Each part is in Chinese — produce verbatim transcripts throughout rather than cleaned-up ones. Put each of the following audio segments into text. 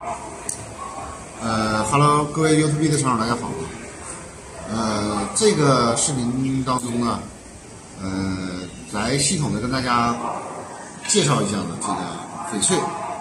呃哈喽，各位 YouTube 的厂友，大家好。呃，这个视频当中呢，呃，来系统的跟大家介绍一下呢这个翡翠，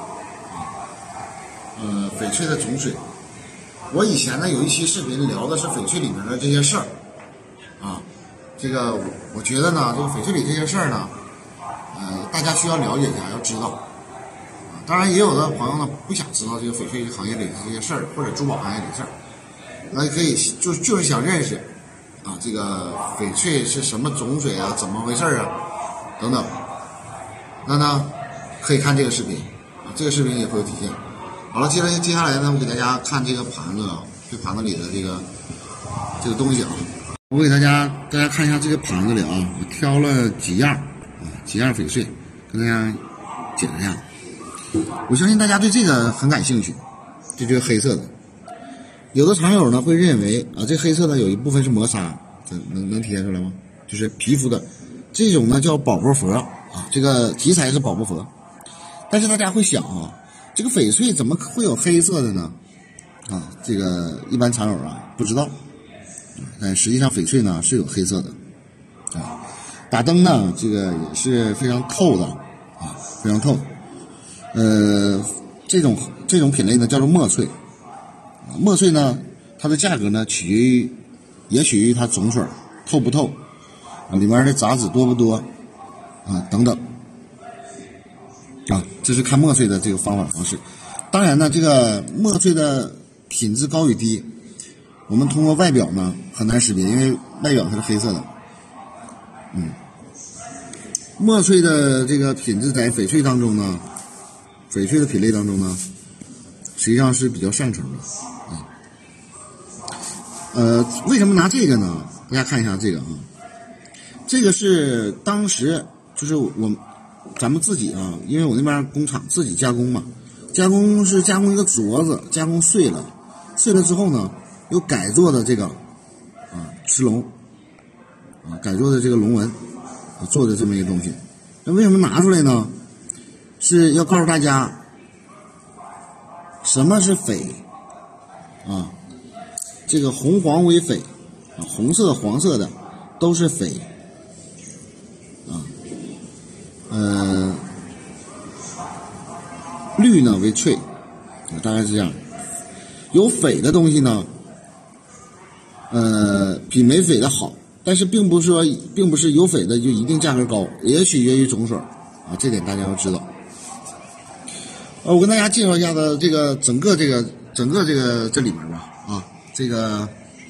呃，翡翠的种水。我以前呢有一期视频聊的是翡翠里面的这些事儿，啊，这个我我觉得呢，这个翡翠里这些事儿呢，呃，大家需要了解一下，要知道。当然，也有的朋友呢不想知道这个翡翠行业里的这些事儿，或者珠宝行业里的事儿，那可以就就是想认识啊，这个翡翠是什么种水啊，怎么回事啊，等等。那呢，可以看这个视频啊，这个视频也会有体现。好了，接着接下来呢，我给大家看这个盘子啊，这盘子里的这个这个东西啊，我给大家大家看一下这个盘子里啊，我挑了几样啊，几样翡翠，跟大家讲一下。我相信大家对这个很感兴趣，这就是黑色的。有的厂友呢会认为啊，这黑色的有一部分是磨砂，这能能体现出来吗？就是皮肤的这种呢叫宝珀佛啊，这个题材是宝珀佛。但是大家会想啊，这个翡翠怎么会有黑色的呢？啊，这个一般厂友啊不知道，但实际上翡翠呢是有黑色的啊。打灯呢，这个也是非常透的啊，非常透。呃，这种这种品类呢叫做墨翠，啊，墨翠呢，它的价格呢取决于，也取决于它种水透不透，啊，里面的杂质多不多，啊，等等，啊，这是看墨翠的这个方法方式。当然呢，这个墨翠的品质高与低，我们通过外表呢很难识别，因为外表它是黑色的，嗯，墨翠的这个品质在翡翠当中呢。翡翠的品类当中呢，实际上是比较上乘的啊。呃，为什么拿这个呢？大家看一下这个啊，这个是当时就是我咱们自己啊，因为我那边工厂自己加工嘛，加工是加工一个镯子，加工碎了，碎了之后呢，又改做的这个啊赤龙啊，改做的这个龙纹做的这么一个东西。那为什么拿出来呢？是要告诉大家什么是翡啊，这个红黄为翡啊，红色黄色的都是翡啊，呃，绿呢为翠啊，大概是这样。有翡的东西呢，呃，比没翡的好，但是并不是说，并不是有翡的就一定价格高，也取决于种水啊，这点大家要知道。呃，我跟大家介绍一下的这个整个这个整个这个这里面吧，啊，这个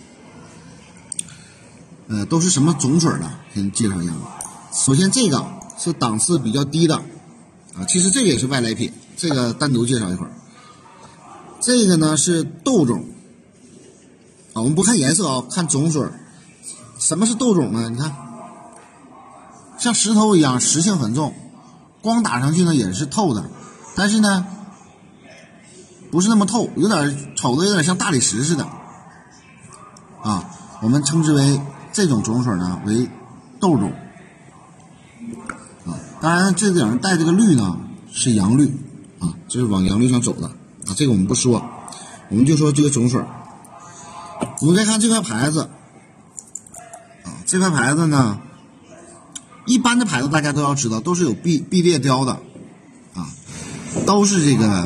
呃都是什么种水呢？先介绍一下。首先这个是档次比较低的啊，其实这个也是外来品，这个单独介绍一会儿。这个呢是豆种啊，我们不看颜色啊，看种水。什么是豆种呢？你看，像石头一样，实性很重，光打上去呢也是透的。但是呢，不是那么透，有点瞅着有点像大理石似的，啊，我们称之为这种种水呢为豆种，啊，当然这顶上带这个绿呢是阳绿，啊，这是往阳绿上走的，啊，这个我们不说，我们就说这个种水。我们再看这块牌子，啊，这块牌子呢，一般的牌子大家都要知道，都是有必必裂雕的。都是这个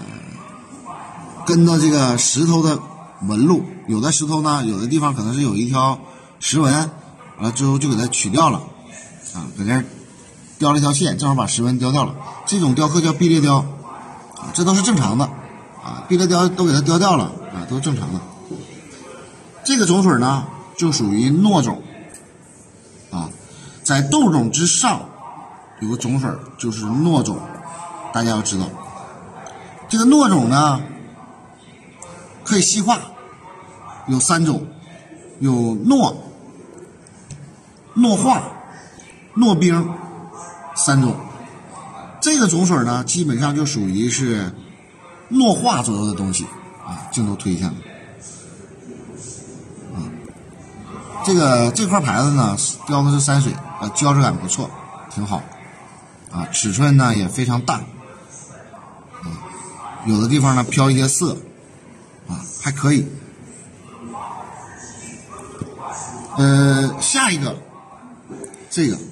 跟着这个石头的纹路，有的石头呢，有的地方可能是有一条石纹，完了之后就给它取掉了，啊，搁这儿雕了一条线，正好把石纹雕掉了。这种雕刻叫必裂雕，啊，这都是正常的，啊，必裂雕都给它雕掉了，啊，都是正常的。这个种水呢，就属于糯种，啊，在豆种之上有个种水，就是糯种。大家要知道，这个糯种呢可以细化，有三种，有糯、糯化、糯冰三种。这个种水呢，基本上就属于是糯化左右的东西啊。镜头推一下，啊，这个这块牌子呢，雕的是山水啊，胶质感不错，挺好啊，尺寸呢也非常大。 有的地方呢飘一些色，啊，还可以。呃，下一个，这个，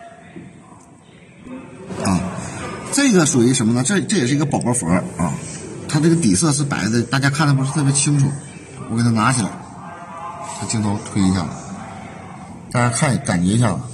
啊，这个属于什么呢？这这也是一个宝宝佛啊，它这个底色是白的，大家看的不是特别清楚。我给它拿起来，把镜头推一下，大家看感觉一下，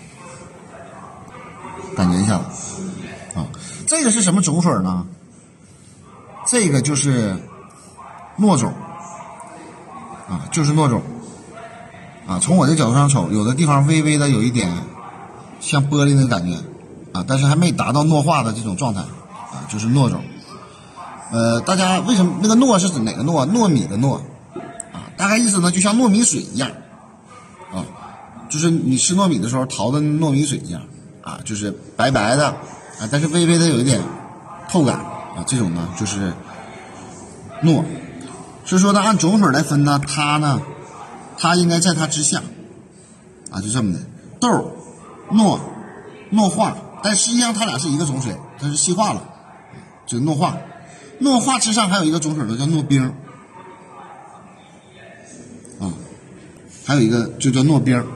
感觉一下，啊，这个是什么种水呢？这个就是糯种，啊，就是糯种。啊，从我的角度上瞅，有的地方微微的有一点像玻璃的感觉，啊，但是还没达到糯化的这种状态，啊，就是糯种。呃，大家为什么那个糯是指哪个糯？糯米的糯，啊，大概意思呢，就像糯米水一样，啊，就是你吃糯米的时候淘的糯米水一样，啊，就是白白的，啊，但是微微的有一点透感，啊，这种呢就是糯。所以说呢，按种水来分呢，它呢。它应该在它之下，啊，就这么的，豆、糯、糯化，但实际上它俩是一个种水，它是细化了，这个糯化，糯化之上还有一个种水呢，叫糯冰，啊，还有一个就叫糯冰，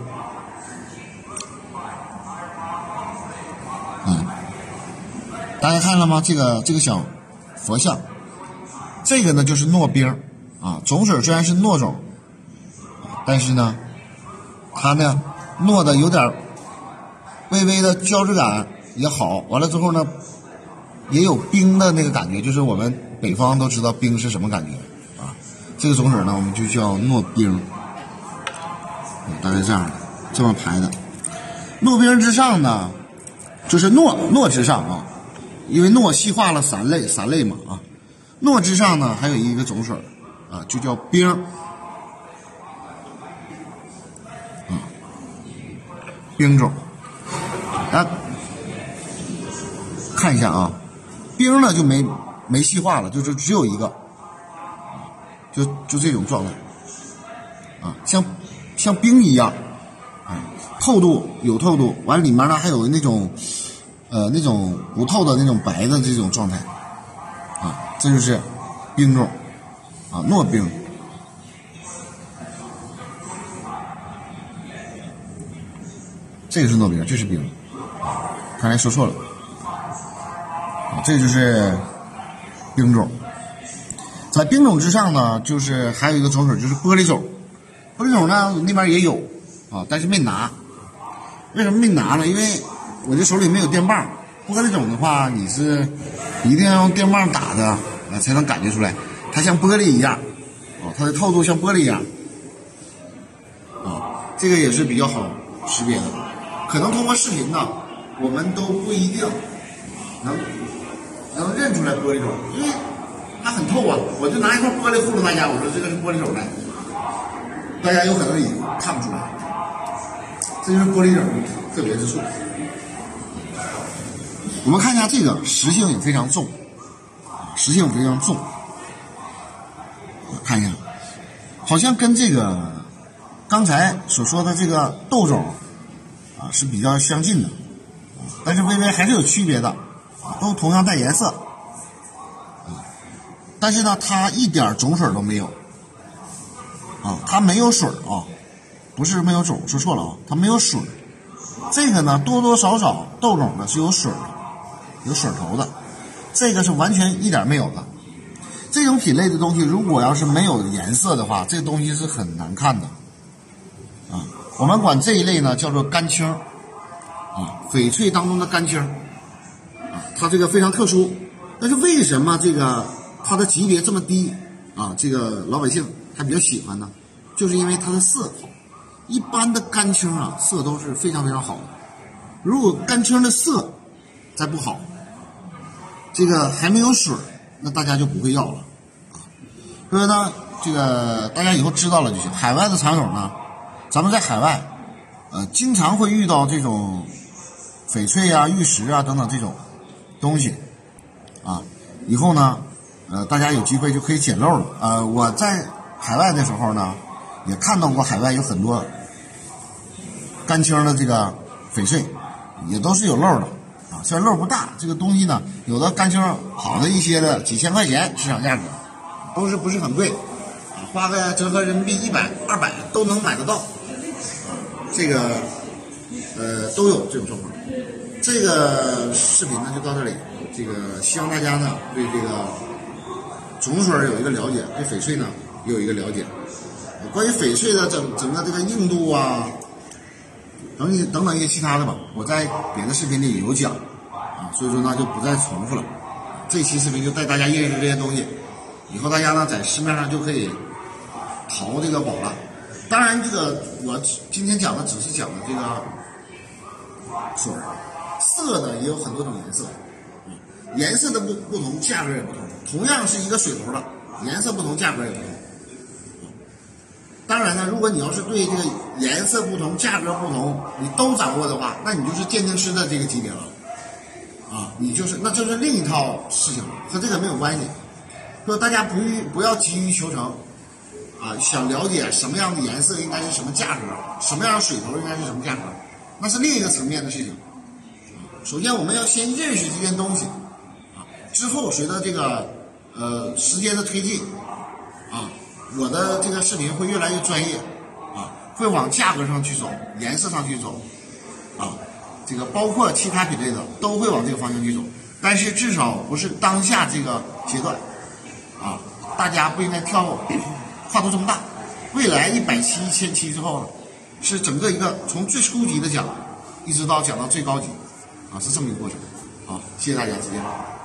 啊，大家看了吗？这个这个小佛像，这个呢就是糯冰，啊，种水虽然是糯种。但是呢，它呢糯的有点微微的胶质感也好，完了之后呢，也有冰的那个感觉，就是我们北方都知道冰是什么感觉啊。这个种水呢，我们就叫糯冰，大概这样的，这么排的。糯冰之上呢，就是糯糯之上啊，因为糯细化了三类，三类嘛啊。糯之上呢，还有一个种水啊，就叫冰。冰种，啊，看一下啊，冰呢就没没细化了，就是只有一个，就就这种状态，啊，像像冰一样，啊，透度有透度，完里面呢还有那种呃那种不透的那种白的这种状态，啊，这就是冰种，啊，糯冰。这个是糯冰，这是冰，刚才说错了，啊，这个就是冰种。在冰种之上呢，就是还有一个种水，就是玻璃种。玻璃种呢，那边也有啊，但是没拿。为什么没拿呢？因为我这手里没有电棒。玻璃种的话，你是一定要用电棒打的啊，才能感觉出来，它像玻璃一样，啊，它的透度像玻璃一样，啊，这个也是比较好识别的。可能通过视频呢，我们都不一定能能认出来玻璃种，因为它很透啊。我就拿一块玻璃糊弄大家，我说这个是玻璃种的，大家有可能也看不出来。这就是玻璃种特别之处。我们看一下这个实性也非常重，实性非常重。看一下，好像跟这个刚才所说的这个豆种。啊，是比较相近的，但是微微还是有区别的，都同样带颜色，啊，但是呢，它一点种水都没有，啊，它没有水啊，不是没有种，说错了啊，它没有水。这个呢，多多少少豆种呢是有水的，有水头的，这个是完全一点没有的。这种品类的东西，如果要是没有颜色的话，这东西是很难看的，啊。我们管这一类呢叫做干青，啊，翡翠当中的干青，啊，它这个非常特殊。但是为什么这个它的级别这么低啊？这个老百姓还比较喜欢呢？就是因为它的色好。一般的干青啊，色都是非常非常好的。如果干青的色再不好，这个还没有水，那大家就不会要了。啊，所以呢，这个大家以后知道了就行。海外的藏友呢？咱们在海外，呃，经常会遇到这种翡翠啊、玉石啊等等这种东西，啊，以后呢，呃，大家有机会就可以捡漏了。呃，我在海外的时候呢，也看到过海外有很多干青的这个翡翠，也都是有漏的，啊， 啊，虽然漏不大，这个东西呢，有的干青好的一些的几千块钱市场价格，都是不是很贵啊，花个折合人民币一百、二百都能买得到啊，这个呃都有这种状况。这个视频呢就到这里，这个希望大家呢对这个种水有一个了解，对翡翠呢也有一个了解。关于翡翠的整整个这个硬度啊，等等等等一些其他的吧，我在别的视频里有讲啊，所以说呢就不再重复了。这期视频就带大家认识这些东西，以后大家呢在市面上就可以淘这个宝了。当然，这个我今天讲的只是讲的这个水儿，色呢也有很多种颜色，颜色的不不同，价格也不同。同样是一个水头的，颜色不同，价格也不同。当然呢，如果你要是对这个颜色不同、价格不同，你都掌握的话，那你就是鉴定师的这个级别了，啊，你就是那就是另一套事情了，和这个没有关系。说大家不欲不要急于求成，啊，想了解什么样的颜色应该是什么价格，什么样的水头应该是什么价格，那是另一个层面的事情。首先我们要先认识这件东西，啊，之后随着这个呃时间的推进，啊。我的这个视频会越来越专业，啊，会往价格上去走，颜色上去走，啊，这个包括其他品类的都会往这个方向去走，但是至少不是当下这个阶段，啊，大家不应该跳跨度这么大，未来一百期、一千期之后呢，是整个一个从最初级的讲，一直到讲到最高级，啊，是这么一个过程，啊，谢谢大家，再见。